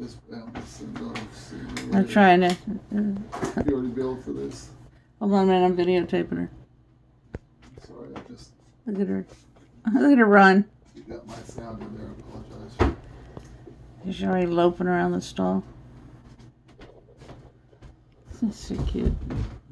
this. I'm trying to. You already billed for this. Hold on a minute, I'm videotaping her. Sorry, I just. Look at her. Look at her run. You got my sound in there. I apologize. She's already loping around the stall. That's so cute.